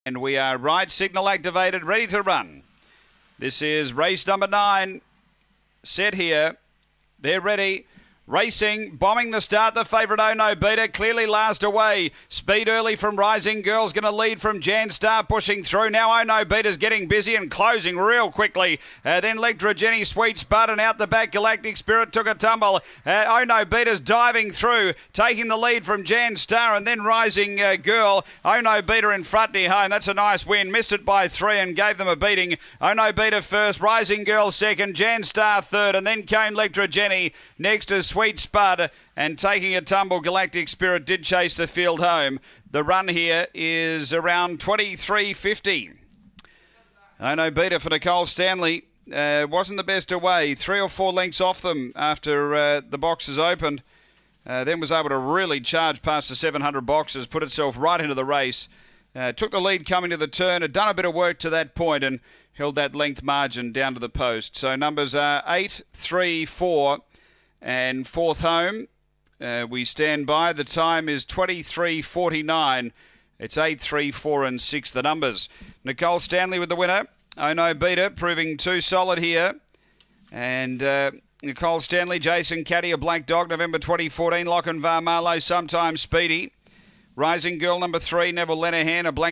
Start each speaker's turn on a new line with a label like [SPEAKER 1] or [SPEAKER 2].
[SPEAKER 1] And we are right signal activated, ready to run. This is race number 9. Set here. They're ready. Racing, bombing the start, the favourite Oh No Beater, clearly last away. Speed early from Rising Girl's going to lead from Jan Star, pushing through. Now Oh No Beater's getting busy and closing real quickly. Then Lectra Jenny, Sweet Spud, and out the back, Galactic Spirit took a tumble. Oh No Beater's diving through, taking the lead from Jan Star, and then Rising Girl. Oh No Beater in front near home. That's a nice win. Missed it by 3 and gave them a beating. Oh No Beater first, Rising Girl second, Jan Star third, and then came Lectra Jenny. Next is Sweet Spud, and taking a tumble, Galactic Spirit did chase the field home. The run here is around 23.50. Oh No Beater for Nicole Stanley. Wasn't the best away. 3 or 4 lengths off them after the boxes opened. Then was able to really charge past the 700 boxes, put itself right into the race. Took the lead coming to the turn, had done a bit of work to that point and held that length margin down to the post. So numbers are 8, 3, 4 and 4th home. We stand by. The time is 23.49. It's 8, 3, 4 and 6 the numbers. Nicole Stanley with the winner. Oh No Beater proving too solid here. And Nicole Stanley, Jason Caddy, a Black Dog, November 2014. Lochinvar Marlowe, Sometimes Speedy. Rising Girl number 3, Neville Lenahan, a Black